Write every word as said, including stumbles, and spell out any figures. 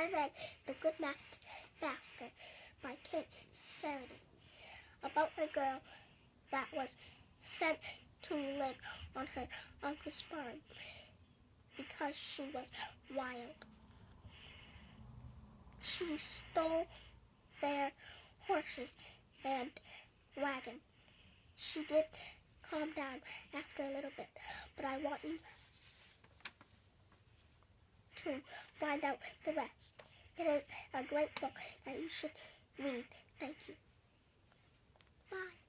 I read The Good Master Master by Kate Seredy, about a girl that was sent to live on her uncle's farm because she was wild. She stole their horses and wagon. She did calm down after a little bit, but I want you to find out the rest. It is a great book that you should read. Thank you. Bye.